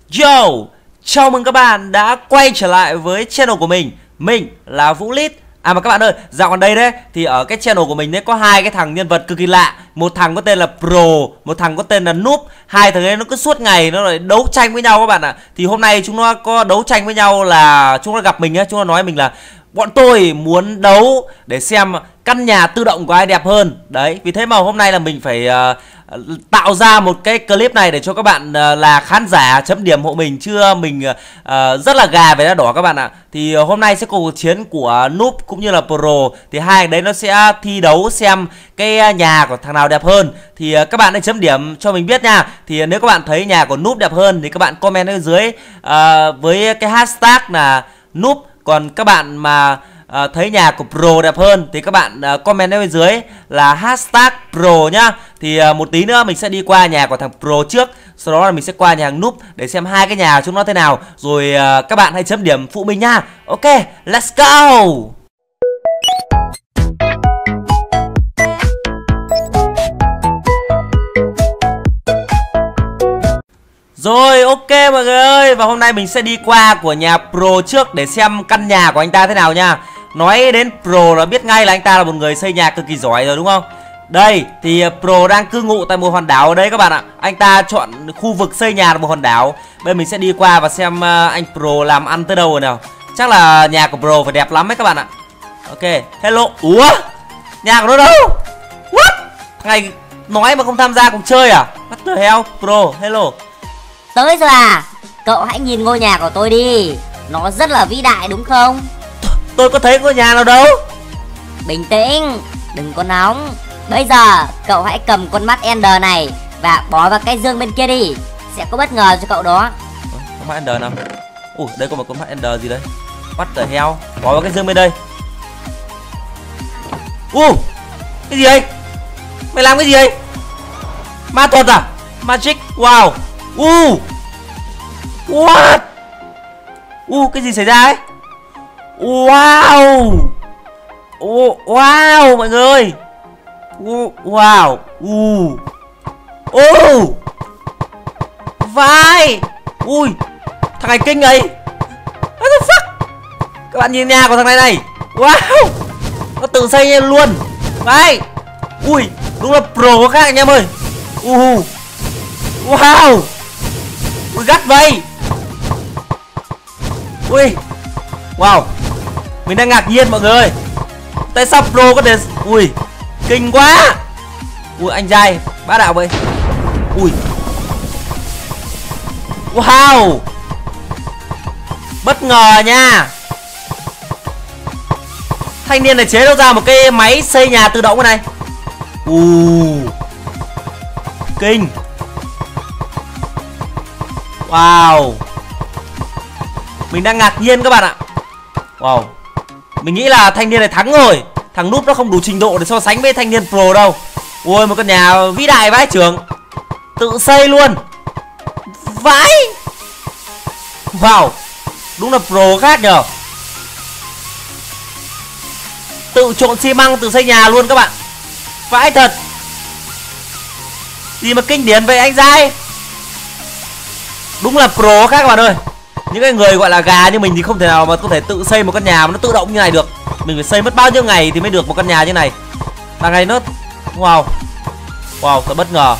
Yo, chào mừng các bạn đã quay trở lại với channel của mình. Mình là Vũ Lít. À mà các bạn ơi, dạo gần đây đấy thì ở cái channel của mình đấy có hai cái thằng nhân vật cực kỳ lạ. Một thằng có tên là Pro, một thằng có tên là Noob. Hai thằng ấy nó cứ suốt ngày nó lại đấu tranh với nhau các bạn ạ. Thì hôm nay chúng nó có đấu tranh với nhau là chúng nó gặp mình á, chúng nó nói mình là bọn tôi muốn đấu để xem căn nhà tự động của ai đẹp hơn. Đấy, vì thế mà hôm nay là mình phải tạo ra một cái clip này để cho các bạn là khán giả chấm điểm hộ mình. Chứ mình rất là gà về đá đỏ các bạn ạ. Thì hôm nay sẽ có cuộc chiến của Noob cũng như là Pro. Thì hai đấy nó sẽ thi đấu xem cái nhà của thằng nào đẹp hơn. Thì các bạn hãy chấm điểm cho mình biết nha. Thì nếu các bạn thấy nhà của Noob đẹp hơn thì các bạn comment ở dưới với cái hashtag là Noob. Còn các bạn mà thấy nhà của Pro đẹp hơn thì các bạn comment ở bên dưới là hashtag Pro nhá. Thì một tí nữa mình sẽ đi qua nhà của thằng Pro trước, sau đó là mình sẽ qua nhà hàng Noob để xem hai cái nhà chúng nó thế nào. Rồi các bạn hãy chấm điểm phụ mình nha. Ok, let's go. Rồi, ok mọi người ơi. Và hôm nay mình sẽ đi qua của nhà Pro trước để xem căn nhà của anh ta thế nào nha. Nói đến Pro là biết ngay là anh ta là một người xây nhà cực kỳ giỏi rồi đúng không? Đây, thì Pro đang cư ngụ tại một hòn đảo ở đây các bạn ạ. Anh ta chọn khu vực xây nhà là một hòn đảo. Bây giờ mình sẽ đi qua và xem anh Pro làm ăn tới đâu rồi nào. Chắc là nhà của Pro phải đẹp lắm đấy các bạn ạ. Ok, hello. Ủa? Nhà của nó đâu? What? Thằng này nói mà không tham gia cùng chơi à? What the hell? Pro, hello. Tới rồi à? Cậu hãy nhìn ngôi nhà của tôi đi. Nó rất là vĩ đại đúng không? Tôi có thấy ngôi nhà nào đâu. Bình tĩnh, đừng có nóng. Bây giờ cậu hãy cầm con mắt Ender này và bỏ vào cái dương bên kia đi. Sẽ có bất ngờ cho cậu đó. Con mắt Ender nào? Ủa, đây có một con mắt Ender gì đấy? What the hell? Bỏ vào cái dương bên đây. Cái gì đây? Mày làm cái gì đây? Ma thuật à? Magic, wow. What? Cái gì xảy ra ấy? Wow. Wow mọi người ơi. Wow. Vai. Thằng này kinh ấy. What the fuck? Các bạn nhìn nhà của thằng này này. Wow. Nó tự xây luôn. Vai. Đúng là Pro có khác anh em ơi. Wow. Gắt vậy. Wow. Mình đang ngạc nhiên mọi người ơi. Tại sao Pro có thể... kinh quá. Anh trai bá đạo vậy. Wow. Bất ngờ nha. Thanh niên này chế đâu ra một cái máy xây nhà tự động này. Kinh. Wow. Mình đang ngạc nhiên các bạn ạ. Wow. Mình nghĩ là thanh niên này thắng rồi. Thằng Noob nó không đủ trình độ để so sánh với thanh niên Pro đâu. Một căn nhà vĩ đại vãi chưởng. Tự xây luôn. Vãi. Wow. Đúng là Pro khác nhờ. Tự trộn xi măng tự xây nhà luôn các bạn. Vãi thật. Gì mà kinh điển vậy anh trai. Đúng là Pro khác các bạn ơi. Những cái người gọi là gà như mình thì không thể nào mà có thể tự xây một căn nhà mà nó tự động như này được. Mình phải xây mất bao nhiêu ngày thì mới được một căn nhà như này. Thằng này nó... Wow. Thật bất ngờ.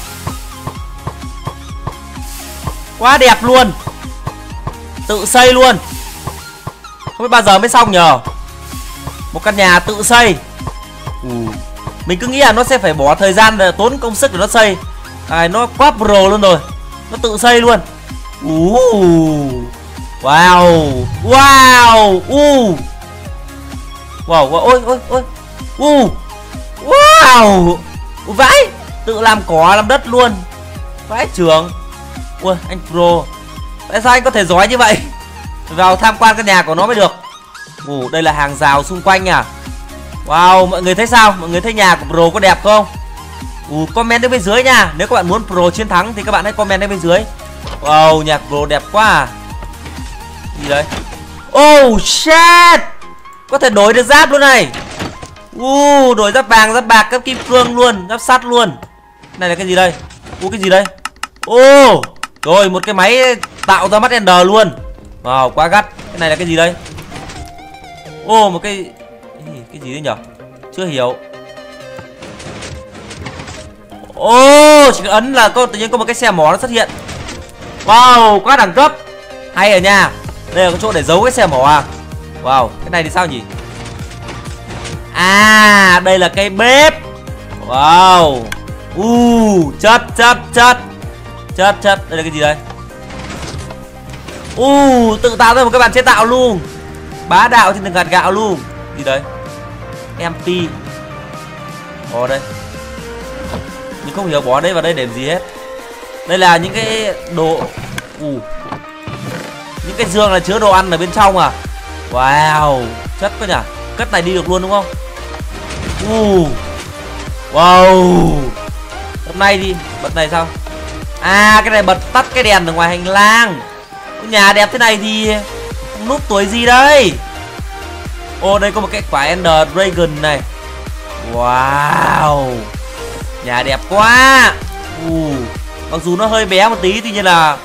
Quá đẹp luôn. Tự xây luôn. Không biết bao giờ mới xong nhờ. Một căn nhà tự xây. Mình cứ nghĩ là nó sẽ phải bỏ thời gian để tốn công sức để nó xây. Nó quá Pro luôn rồi. Nó tự xây luôn. Wow. Wow. Vãi. Tự làm cỏ làm đất luôn. Vãi trưởng. Anh Pro. Tại sao anh có thể giỏi như vậy? Vào tham quan căn nhà của nó mới được. Đây là hàng rào xung quanh à. Wow, mọi người thấy sao? Mọi người thấy nhà của Pro có đẹp không? Comment ở bên dưới nha. Nếu các bạn muốn Pro chiến thắng thì các bạn hãy comment ở bên dưới. Wow, nhà Pro đẹp quá à. Gì đấy? Shit. Có thể đổi được giáp luôn này. Đổi giáp vàng, giáp bạc, giáp kim cương luôn, giáp sắt luôn. Này là cái gì đây? Cái gì đây? Rồi một cái máy tạo ra mắt Ender luôn. Wow, quá gắt. Cái này là cái gì đây? Ô, một cái gì đấy nhở? Chưa hiểu. Ô, chỉ cần ấn là tự nhiên có một cái xe mỏ nó xuất hiện. Wow, quá đẳng cấp. Hay ở nha. Đây là cái chỗ để giấu cái xe mỏ à. Wow, cái này thì sao nhỉ? À, đây là cái bếp. Wow. Chất. Đây là cái gì đây? Tự tạo ra một cái bàn chế tạo luôn. Bá đạo trên từng hạt gạo luôn. Gì đấy? MP. Ồ đây. Mình không hiểu bỏ đây vào đây để làm gì hết. Đây là những cái đồ. Những cái giường là chứa đồ ăn ở bên trong à. Wow, chất quá nhỉ. Cất này đi được luôn đúng không? Wow. Hôm nay đi, bật này sao? À, cái này bật tắt cái đèn ở ngoài hành lang. Nhà đẹp thế này thì núp tuổi gì đây? Ô, đây có một cái quả Ender Dragon này. Wow. Nhà đẹp quá. Mặc dù nó hơi bé một tí, tuy nhiên là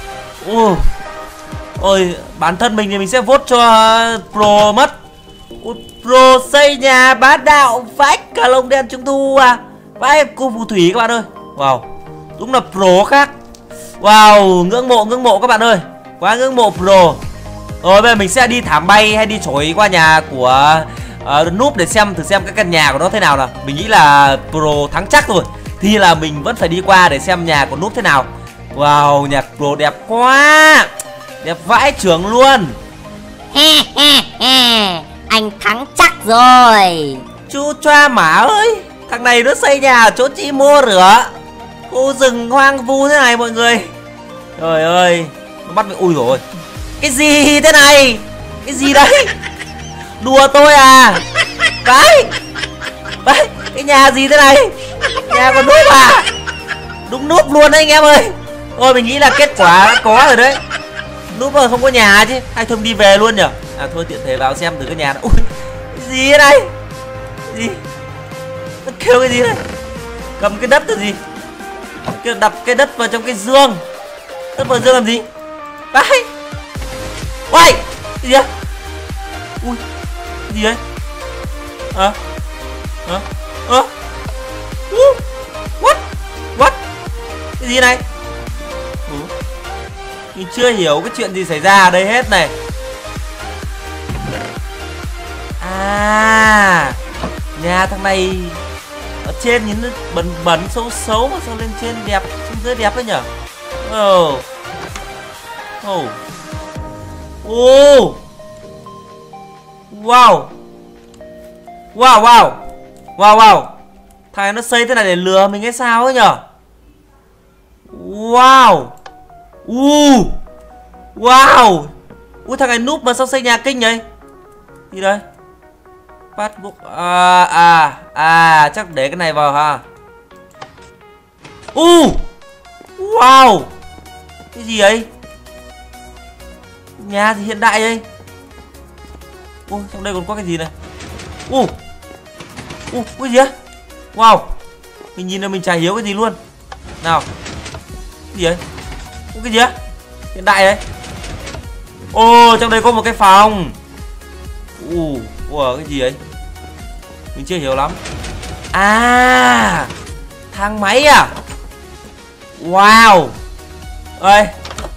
ôi, bản thân mình thì mình sẽ vote cho Pro mất. Pro xây nhà bá đạo vách cả lồng đèn trung thu à. Vãi cô phù thủy các bạn ơi. Wow, đúng là Pro khác. Wow, ngưỡng mộ các bạn ơi. Quá ngưỡng mộ Pro. Rồi bây giờ mình sẽ đi thảm bay hay đi chổi qua nhà của Noob để thử xem cái căn nhà của nó thế nào nào. Mình nghĩ là Pro thắng chắc rồi. Thì là mình vẫn phải đi qua để xem nhà của Noob thế nào. Wow, nhà Pro đẹp quá. Đẹp vãi trưởng luôn. Anh thắng chắc rồi. Chú choa mả ơi, thằng này nó xây nhà ở chỗ chị mua rửa. Khu rừng hoang vu thế này mọi người. Trời ơi, nó bắt mình. Ui rồi. Cái gì thế này? Cái gì đấy? Đùa tôi à? Đấy, cái nhà gì thế này? Nhà con Noob à? Đúng Noob luôn đấy anh em ơi. Ôi mình nghĩ là kết quả đã có rồi đấy. Noob mà không có nhà chứ. Hay thôi đi về luôn nhở? À thôi tiện thể vào xem thử cái nhà đó. Ui, cái gì thế này? Cái gì? Nó kêu cái gì đây? Cầm cái đất là gì? Kêu đập cái đất vào trong cái giường. Đất vào giường làm gì? Đấy. Uầy, cái gì vậy? Ui, cái gì đấy? What? Cái gì này? Mình chưa hiểu cái chuyện gì xảy ra ở đây hết này. À, nhà thằng này ở trên nhìn nó bẩn xấu mà sao lên trên đẹp, xuống dưới đẹp đấy nhở? Wow. Thằng này nó xây thế này để lừa mình hay sao ấy nhở? Wow. Ui, thằng này Noob mà sao xây nhà kinh vậy? Gì đây? Passbook. Chắc để cái này vào ha. Wow. Cái gì ấy? Nhà gì hiện đại đây? Trong đây còn có cái gì này? Cái gì á? Wow. Mình nhìn là mình chả hiểu cái gì luôn. Nào. Cái gì ấy? Cái gì á? Hiện đại đấy. Trong đây có một cái phòng. Cái gì ấy? Mình chưa hiểu lắm. À, thang máy à? Wow. Ơi.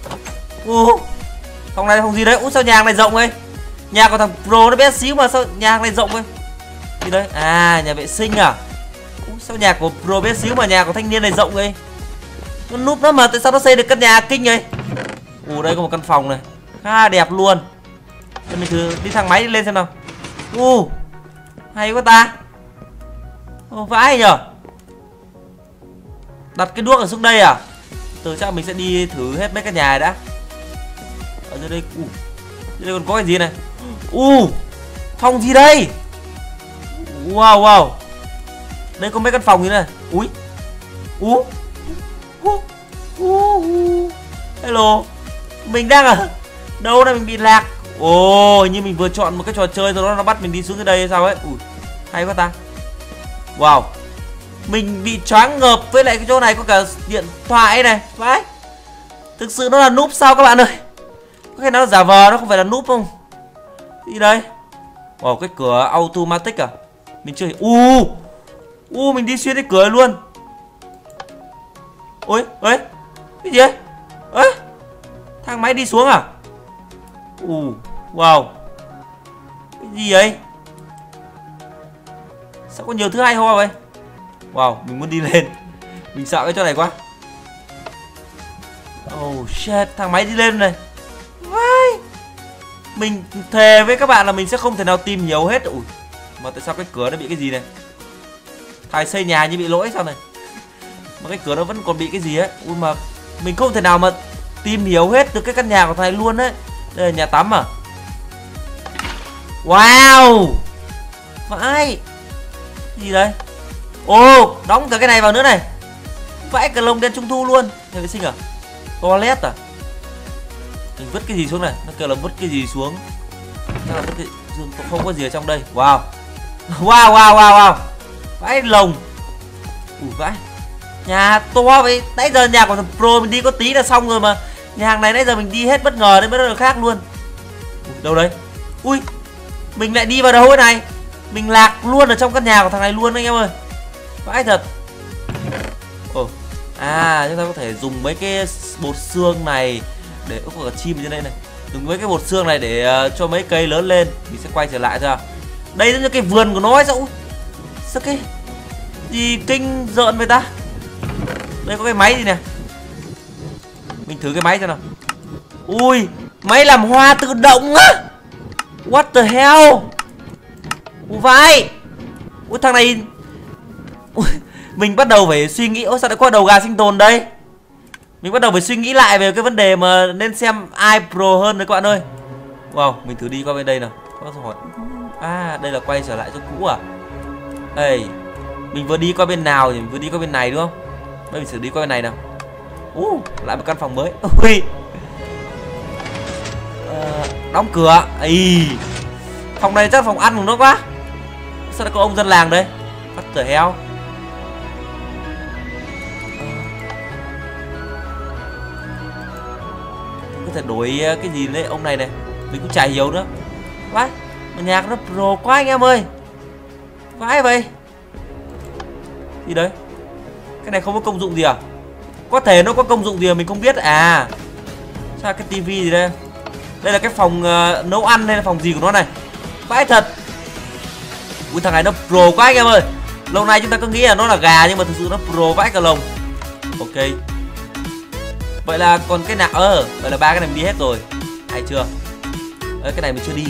Phòng này là phòng gì đấy? Sao nhà này rộng ấy? Nhà của thằng Pro nó bé xíu mà sao nhà này rộng ấy? Gì đấy? À, nhà vệ sinh à? Sao nhà của Pro bé xíu mà nhà của thanh niên này rộng ấy? Nó Noob nó mà tại sao nó xây được căn nhà kinh vậy? Đây có một căn phòng này khá đẹp luôn. Để mình thử đi thang máy đi lên xem nào. Hay quá ta. Vãi nhở. Đặt cái đuốc ở xuống đây à? Từ chắc mình sẽ đi thử hết mấy cái nhà này đã. Ở dưới đây, dưới đây còn có cái gì này? Phòng gì đây? Wow. Đây có mấy căn phòng như này. Hello. Mình đang ở đâu này, mình bị lạc. Như mình vừa chọn một cái trò chơi rồi nó bắt mình đi xuống dưới đây hay sao ấy. Hay quá ta. Wow. Mình bị choáng ngợp với lại cái chỗ này có cả điện thoại này. Vãi. Thực sự nó là núp sao các bạn ơi? Có khi nó giả vờ, nó không phải là núp không? Gì đây? Ồ, cái cửa automatic à? Mình chưa... mình đi xuyên cái cửa này luôn. Ôi, ấy, cái gì ấy? Ấy, thang máy đi xuống à? Wow. Cái gì vậy? Sao có nhiều thứ hay ho vậy? Wow, mình muốn đi lên. Mình sợ cái chỗ này quá. Oh shit, thang máy đi lên này. Vai. Mình thề với các bạn là mình sẽ không thể nào tìm hiểu hết. Ui, mà tại sao cái cửa nó bị cái gì này? Thầy xây nhà như bị lỗi sao này? Mà cái cửa nó vẫn còn bị cái gì ấy. Ui mà mình không thể nào mà tìm hiểu hết được cái căn nhà của thầy luôn đấy. Đây là nhà tắm à? Wow. Vãi. Cái gì đây? Ồ, đóng cả cái này vào nữa này. Vãi cả lồng đèn trung thu luôn. Nhà vệ sinh à? Toilet à? Mình vứt cái gì xuống này? Nó kêu là vứt cái gì xuống. Chắc là vứt cái... không có gì ở trong đây. Wow. Wow. Vãi lồng. Vãi. Nhà to vậy. Nãy giờ nhà của thằng Pro mình đi có tí là xong rồi mà. Nhà hàng này nãy giờ mình đi hết bất ngờ đến bất ngờ khác luôn. Đâu đấy? Ui, mình lại đi vào đâu thế này? Mình lạc luôn ở trong căn nhà của thằng này luôn anh em ơi. Vãi thật. Chúng ta có thể dùng mấy cái bột xương này để có cả chim ở trên đây này. Dùng mấy cái bột xương này để cho mấy cây lớn lên. Mình sẽ quay trở lại thôi. Đây là cái vườn của nó ấy sao? Sao cái gì kinh rợn vậy ta? Đây có cái máy gì nè. Mình thử cái máy xem nào. Ui, máy làm hoa tự động á. What the hell? Vai. Ui thằng này. Ui, mình bắt đầu phải suy nghĩ. Ôi sao lại có đầu gà sinh tồn đây? Mình bắt đầu phải suy nghĩ lại về cái vấn đề mà nên xem ai pro hơn đấy các bạn ơi. Wow, mình thử đi qua bên đây nào. Có hỏi. Đây là quay trở lại chỗ cũ à? Đây. Mình vừa đi qua bên nào thì mình vừa đi qua bên này đúng không? Bây giờ mình thử đi qua bên này nào. Lại một căn phòng mới. Ui. Đóng cửa. Phòng này chắc là phòng ăn của nó quá. Sao lại có ông dân làng đây? What the hell? Có thể đổi cái gì đấy ông này này. Mình cũng chả hiểu nữa. Vãi, mà nhạc nó pro quá anh em ơi. Vãi vậy. Gì đấy? Cái này không có công dụng gì à? Có thể nó có công dụng gì mà mình không biết à? Sao cái tivi gì đây? Đây là cái phòng nấu ăn hay là phòng gì của nó này? Vãi thật. Ui thằng này nó pro quá anh em ơi. Lâu nay chúng ta cứ nghĩ là nó là gà nhưng mà thực sự nó pro vãi cả lồng. Ok. Vậy là còn cái nào? Vậy là ba cái này mình đi hết rồi. Hay chưa? Cái này mình chưa đi.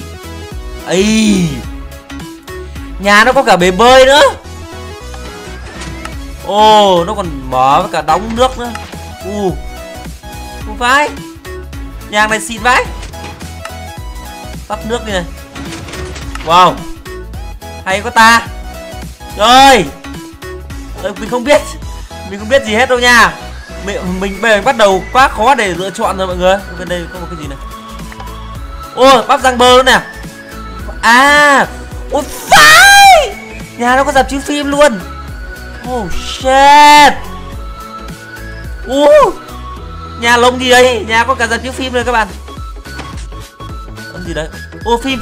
Nhà nó có cả bể bơi nữa. Nó còn mở với cả đóng nước nữa. Không phải. Nhà này xịn vãi. Tắt nước đi này. Wow. Hay quá ta. Rồi. Mình không biết gì hết đâu nha. Mình bây giờ bắt đầu quá khó để lựa chọn rồi mọi người. Bên đây có một cái gì này. Bắp rang bơ nữa nè. Ôi phải. Nhà nó có rạp chiếu phim luôn. Oh shit. Nhà lông gì đây? Nhà có cả rạp chiếu phim rồi các bạn. Cái gì đấy? Phim.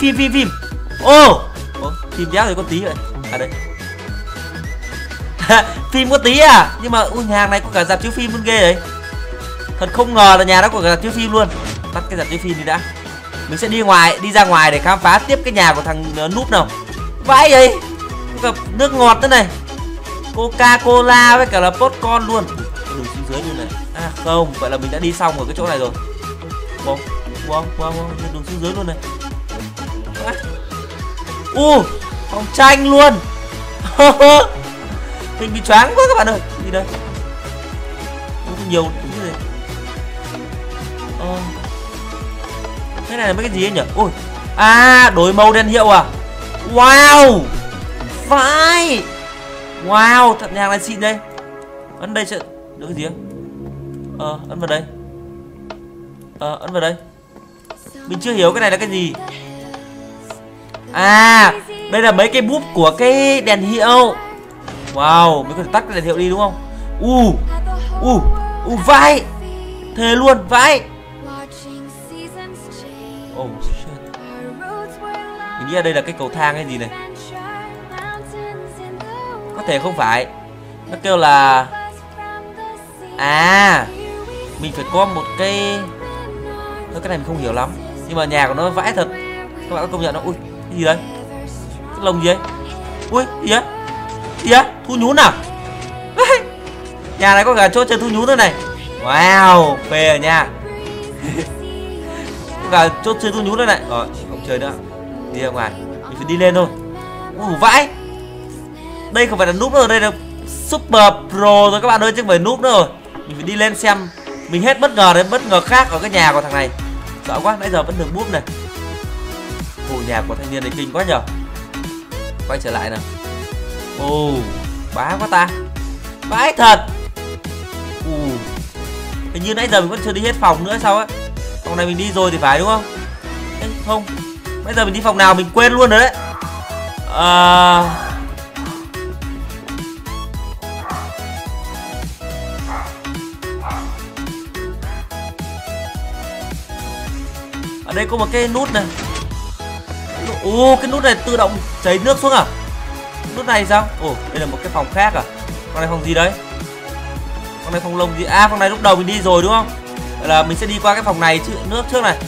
Phim đéo thì có tí vậy. Đây. Phim có tí à? Nhưng mà nhà hàng này có cả rạp chiếu phim luôn ghê đấy. Thật không ngờ là nhà nó có cả rạp chiếu phim luôn. Tắt cái rạp chiếu phim đi đã. Mình sẽ đi ra ngoài để khám phá tiếp cái nhà của thằng núp nào. Vãi vậy. Có cả nước ngọt nữa này. Coca-Cola với cả là popcorn luôn. Đường xuống dưới luôn này. Không, vậy là mình đã đi xong ở cái chỗ này rồi. Wow, đường xuống dưới luôn này. Phòng tranh luôn. Mình bị choáng quá các bạn ơi. Gì đây? Nhiều cái gì? Cái này là mấy cái gì ấy nhỉ? Đổi màu đèn hiệu à? Wow. Vai. Wow, thật nhà này xịn đây. Ấn đây sẽ được cái gì không? Ấn vào đây. Ấn vào đây. Mình chưa hiểu cái này là cái gì. Đây là mấy cái búp của cái đèn hiệu. Wow, mình có thể tắt cái đèn hiệu đi đúng không? Vai. Thề luôn, vãi. Oh shit. Mình nghĩ ở đây là cái cầu thang hay gì này. Có thể không phải. Nó kêu là mình phải có một cái... Thôi cái này mình không hiểu lắm. Nhưng mà nhà của nó vãi thật. Các bạn có công nhận nó. Ui, cái gì đấy? Cái lồng gì đấy? Ui, gì đấy? Gì đấy? Thu nhún à? Nhà này có cả chỗ chơi thu nhún nữa này. Wow, phê rồi nha. Có cả chỗ chơi thu nhún nữa này. Rồi, không chơi nữa. Đi ra ngoài. Mình phải đi lên thôi. Vãi. Đây không phải là núp nữa, đây là Super Pro rồi các bạn ơi, chứ không phải núp nữa rồi. Mình phải đi lên xem. Mình hết bất ngờ đến bất ngờ khác ở cái nhà của thằng này. Sợ quá, nãy giờ vẫn được búp này. Nhà của thanh niên này kinh quá nhở. Quay trở lại nào. Bá quá ta. Vãi thật. Hình như nãy giờ mình vẫn chưa đi hết phòng nữa sao á. Phòng này mình đi rồi thì phải đúng không? Ê, không. Bây giờ mình đi phòng nào mình quên luôn rồi đấy. Ở đây có một cái nút này. Cái nút này tự động chảy nước xuống à? Nút này sao? Đây là một cái phòng khác à? Phòng này phòng gì đấy? Phòng này phòng lồng gì? Phòng này lúc đầu mình đi rồi đúng không? Vậy là mình sẽ đi qua cái phòng này chứ nước trước này.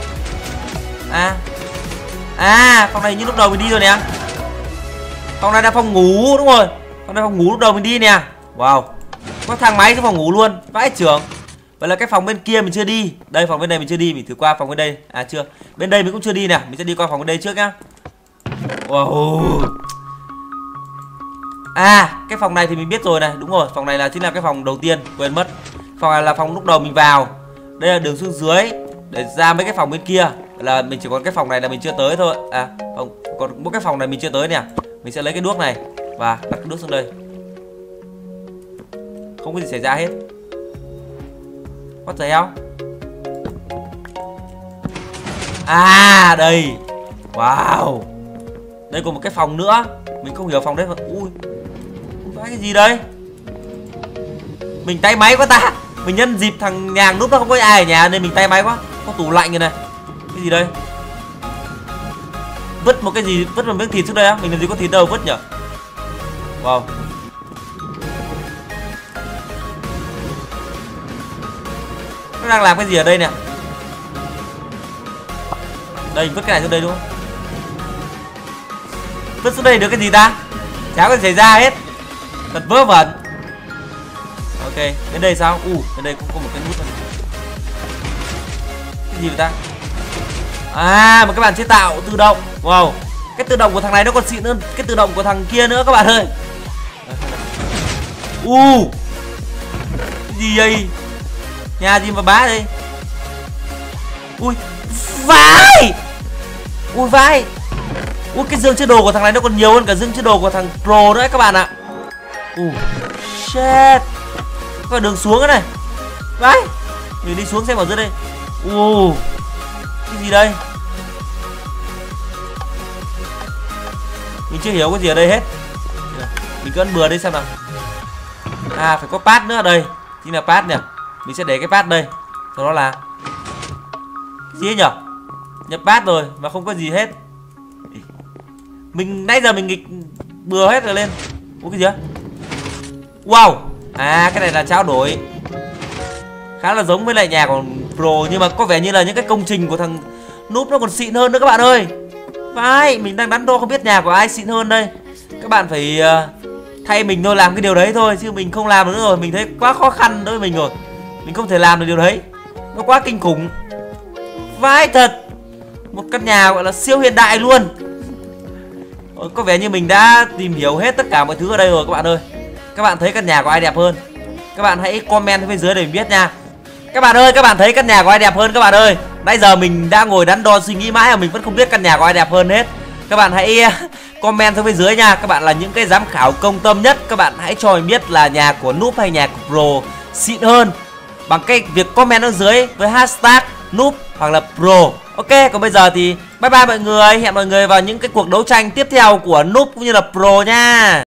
Phòng này như lúc đầu mình đi rồi nè. Phòng này là phòng ngủ, đúng rồi. Phòng này phòng ngủ lúc đầu mình đi nè. Wow. Có thang máy cái phòng ngủ luôn. Vãi trưởng. Vậy là cái phòng bên kia mình chưa đi. Đây phòng bên này mình chưa đi, mình thử qua phòng bên đây. Chưa. Bên đây mình cũng chưa đi nè, mình sẽ đi qua phòng bên đây trước nhá. Wow. Cái phòng này thì mình biết rồi này, đúng rồi, phòng này là chính là cái phòng đầu tiên, quên mất. Phòng này là phòng lúc đầu mình vào. Đây là đường xuống dưới để ra mấy cái phòng bên kia. Là mình chỉ còn cái phòng này là mình chưa tới thôi. Còn mỗi cái phòng này mình chưa tới nè. Mình sẽ lấy cái đuốc này và đặt cái đuốc xuống đây. Không có gì xảy ra hết. What the hell? Đây. Wow. Đây còn một cái phòng nữa. Mình không hiểu phòng đấy. Cái gì đây? Mình tay máy quá ta. Mình nhân dịp thằng nhàng lúc đó không có ai ở nhà nên mình tay máy quá. Có tủ lạnh rồi này. Cái gì đây? Vứt một cái gì? Vứt một miếng thịt xuống đây á? Mình làm gì có thịt đâu vứt nhỉ? Wow. Nó đang làm cái gì ở đây nè? Đây, vứt cái này xuống đây đúng không? Vứt xuống đây được cái gì ta? Chả có gì xảy ra hết. Thật vớ vẩn. Ok, bên đây sao? Bên đây cũng có một cái nút này. Cái gì vậy ta? Một cái bàn chế tạo tự động. Wow. Cái tự động của thằng này nó còn xịn hơn cái tự động của thằng kia nữa các bạn ơi. Cái gì đây? Nhà gì mà bá đây? Vãi. Vãi. Cái dương chứa đồ của thằng này nó còn nhiều hơn cả dương chứa đồ của thằng Pro nữa các bạn ạ. Shit. Có đường xuống cái này. Vãi. Mình đi xuống xem ở dưới đây. Cái gì đây? Mình chưa hiểu cái gì ở đây hết. Mình cứ ấn bừa đây xem nào. Phải có pad nữa ở đây. Chính là pad nhỉ. Mình sẽ để cái pad đây. Sau đó là cái gì ấy nhỉ? Nhập pad rồi mà không có gì hết. Mình nãy giờ mình nghịch bừa hết rồi lên. Cái gì á? Wow. Cái này là trao đổi. Khá là giống với lại nhà của Pro. Nhưng mà có vẻ như là những cái công trình của thằng Noob nó còn xịn hơn nữa các bạn ơi. Phải, mình đang đắn đo không biết nhà của ai xịn hơn đây. Các bạn phải thay mình thôi làm cái điều đấy thôi. Chứ mình không làm được nữa rồi. Mình thấy quá khó khăn đối với mình rồi. Mình không thể làm được điều đấy. Nó quá kinh khủng. Vãi thật. Một căn nhà gọi là siêu hiện đại luôn. Có vẻ như mình đã tìm hiểu hết tất cả mọi thứ ở đây rồi các bạn ơi. Các bạn thấy căn nhà của ai đẹp hơn? Các bạn hãy comment phía dưới để mình biết nha. Các bạn ơi, các bạn thấy căn nhà của ai đẹp hơn các bạn ơi? Nãy giờ mình đã ngồi đắn đo suy nghĩ mãi mà mình vẫn không biết căn nhà của ai đẹp hơn hết. Các bạn hãy comment phía dưới nha. Các bạn là những cái giám khảo công tâm nhất. Các bạn hãy cho mình biết là nhà của Noob hay nhà của Pro xịn hơn bằng cái việc comment ở dưới với hashtag Noob hoặc là Pro. Ok, còn bây giờ thì bye bye mọi người. Hẹn mọi người vào những cái cuộc đấu tranh tiếp theo của Noob cũng như là Pro nha.